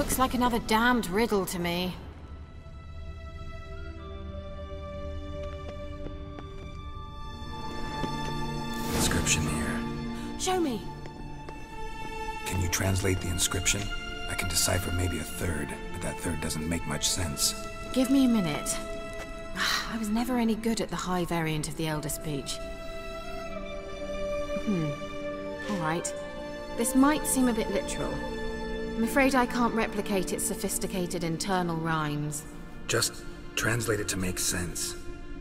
Looks like another damned riddle to me. Inscription here. Show me. Can you translate the inscription? I can decipher maybe a third, but that third doesn't make much sense. Give me a minute. I was never any good at the high variant of the Elder Speech. Alright. This might seem a bit literal. I'm afraid I can't replicate its sophisticated internal rhymes. Just translate it to make sense.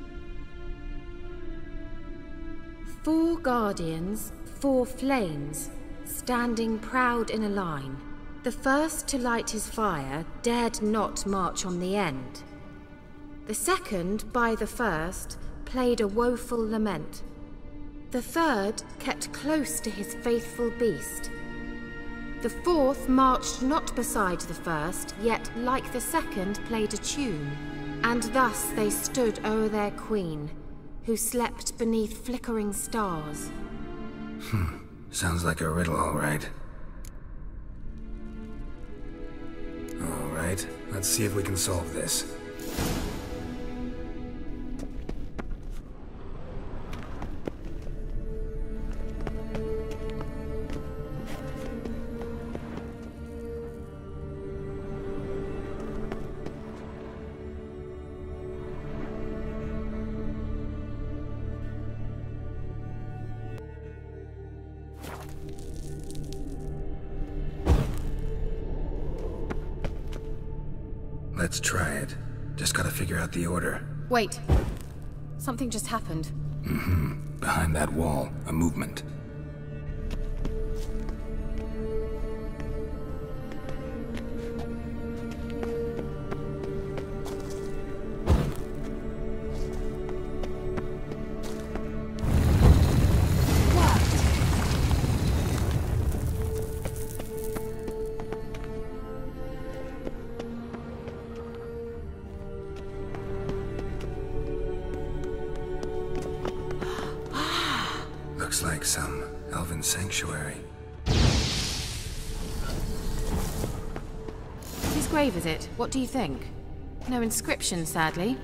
4 guardians, 4 flames, standing proud in a line. The first to light his fire dared not march on the end. The second, by the first, played a woeful lament. The third kept close to his faithful beast. The fourth marched not beside the first, yet like the second played a tune. And thus they stood o'er their queen, who slept beneath flickering stars. Sounds like a riddle, all right. All right, let's see if we can solve this. Let's try it. Just gotta figure out the order. Wait. Something just happened. Behind that wall, a movement. Looks like some elven sanctuary. Whose grave is it? What do you think? No inscription, sadly.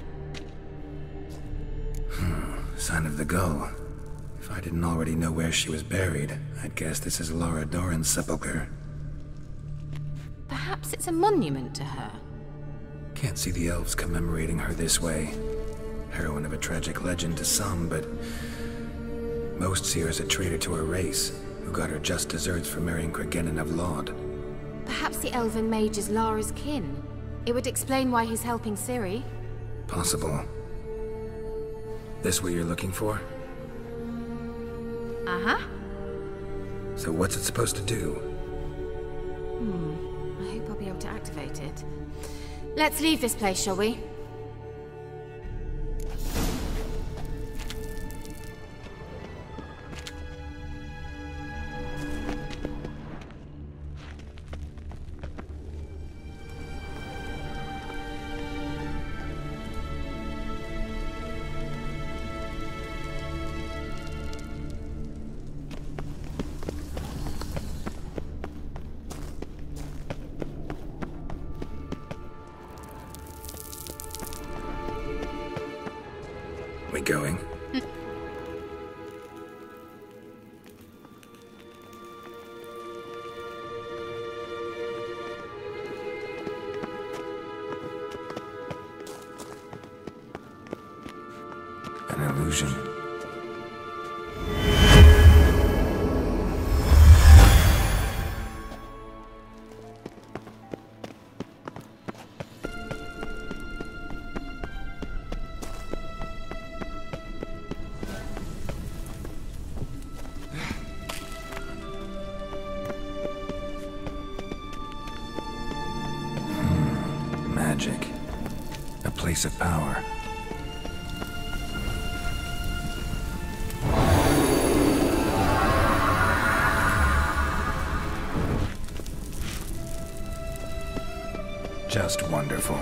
Sign of the gull. If I didn't already know where she was buried, I'd guess this is Laura Doran's sepulcher. Perhaps it's a monument to her. Can't see the elves commemorating her this way. Heroine of a tragic legend to some, but most see her as a traitor to her race, who got her just deserts for marrying Cregennan of Laud. Perhaps the elven mage is Lara's kin. It would explain why he's helping Ciri. Possible. This what you're looking for? Uh-huh. So what's it supposed to do? I hope I'll be able to activate it. Let's leave this place, shall we? We going? An illusion. Magic. A place of power. Just wonderful.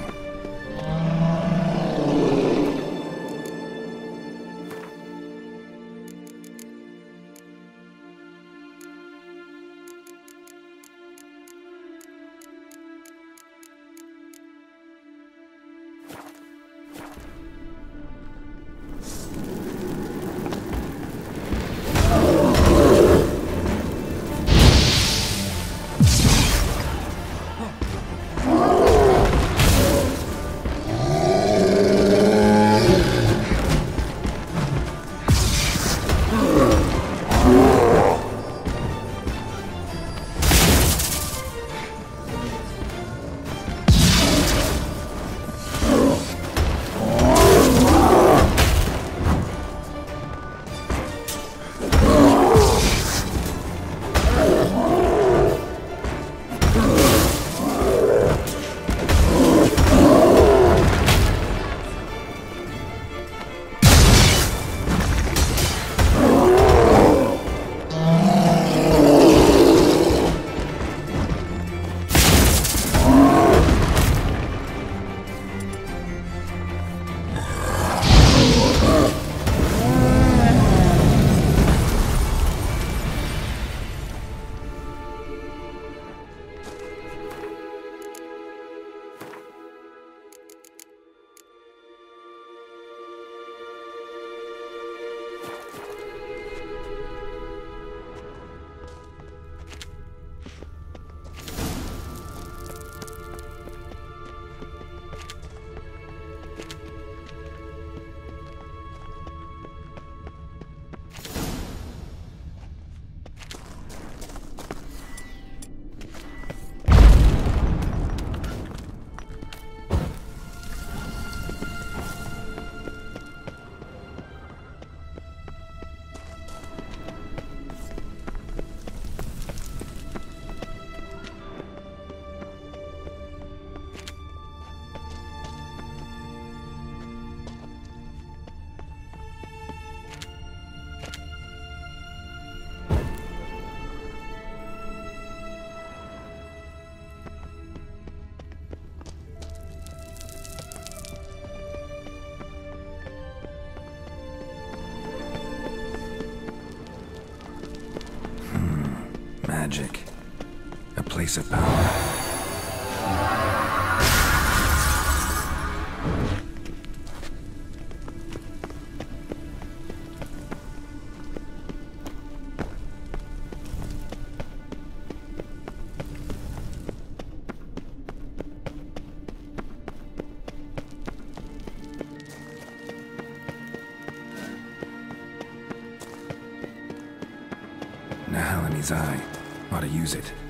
magic. A place of power. Nahalani's eye. Ought to use it.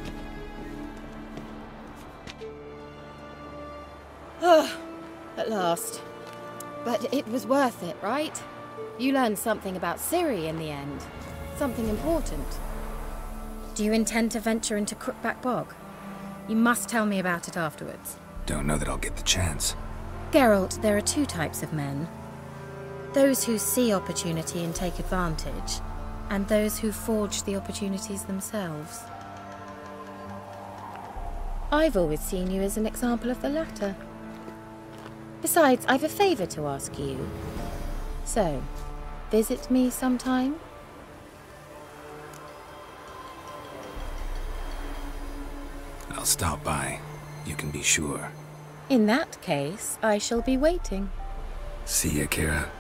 At last. But it was worth it, right? You learned something about Ciri in the end. Something important. Do you intend to venture into Crookback Bog? You must tell me about it afterwards. Don't know that I'll get the chance. Geralt, there are two types of men. Those who see opportunity and take advantage, and those who forge the opportunities themselves. I've always seen you as an example of the latter. Besides, I've a favor to ask you. So, visit me sometime? I'll stop by. You can be sure. In that case, I shall be waiting. See ya, Keira.